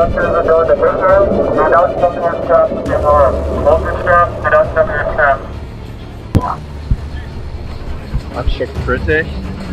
conductors are going to hit you. Do not come to your stop in harm. Hold your stop. Do not come to your stop. Çok pretty.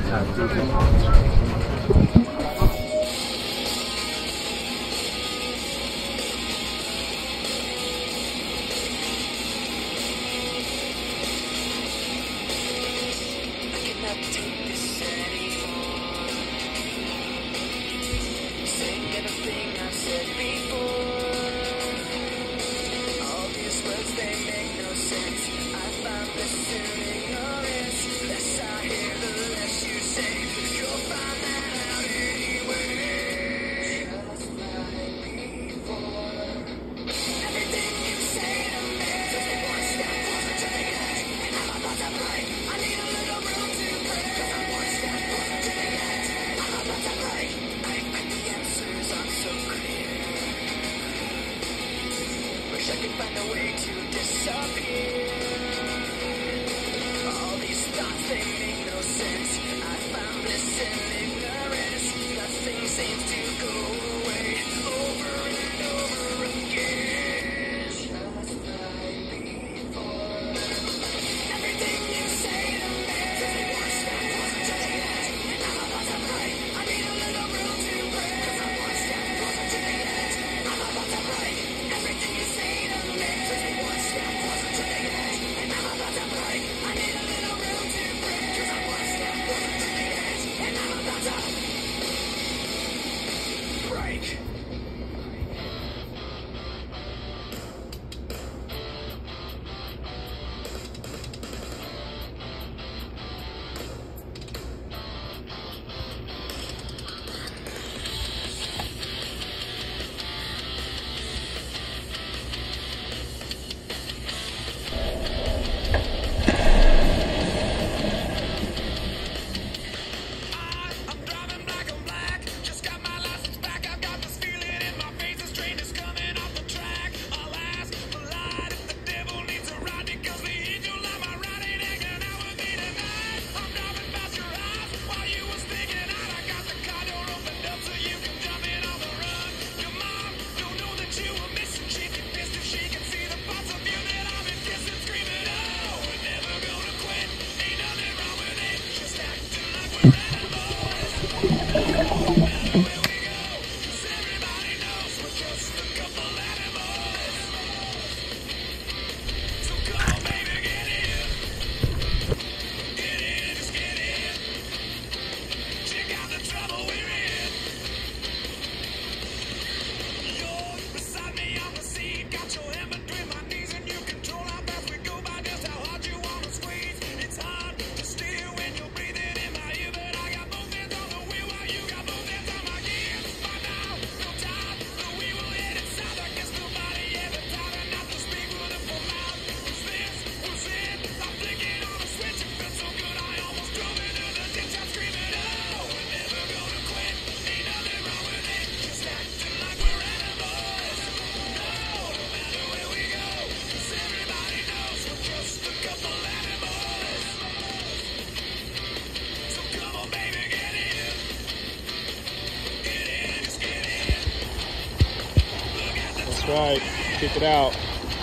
That's right. Kick it out.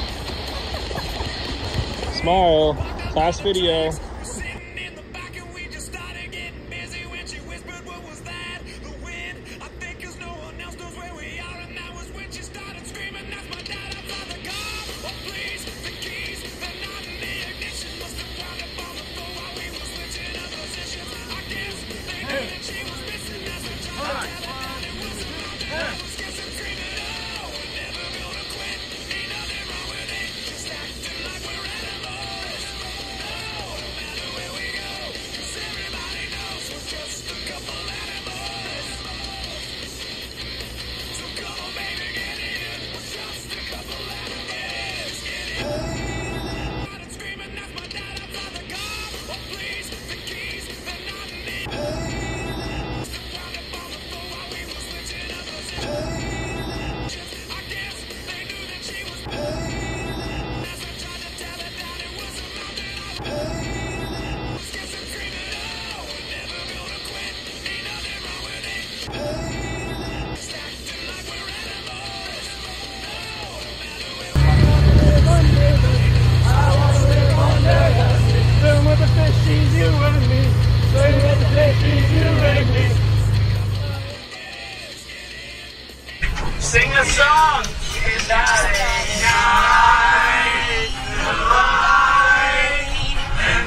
Smile. Class video. she's you and me. She's you and me. Sing a song. It's not a night alive and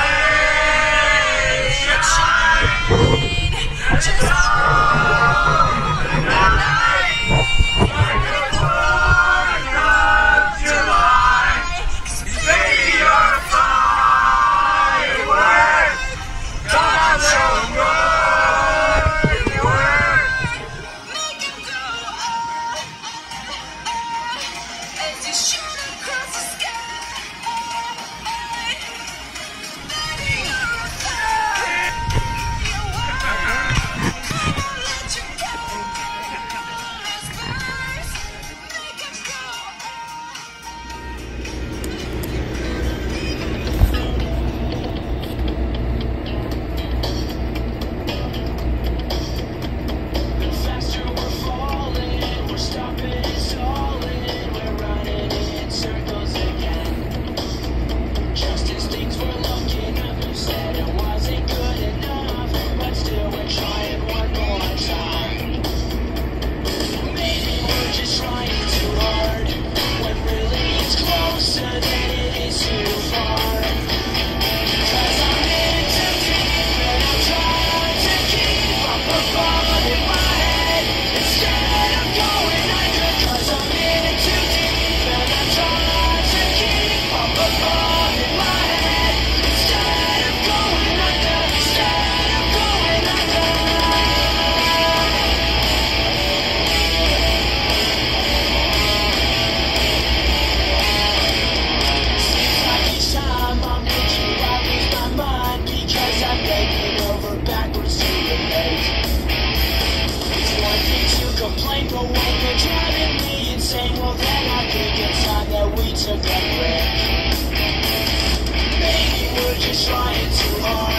make you shine. It's all the night like the 4th of July. Baby, you're a firework. God, so good you work. As you shoot across the sky, baby, you're a fire. You won't let you go. Those fires make it go. The faster we're falling, we're stopping and stalling, we're running in circles again. Just as things were looking up, you said it wasn't good enough, but still we're trying one more time. Maybe we're just trying too hard, when really it's closer than it is too far. 'Cause I'm in too deep and I'm trying to keep up a thought in my head instead of going under. 'Cause I'm in too deep and I'm trying to keep up a thought in my head instead of going under. Instead of going under. Seems like each time I'm with you, I lose my mind because I'm bending over backwards to relate. It's one thing to complain, but when you're driving me insane, well then I think it's time that we took a break. Maybe we're just trying too hard.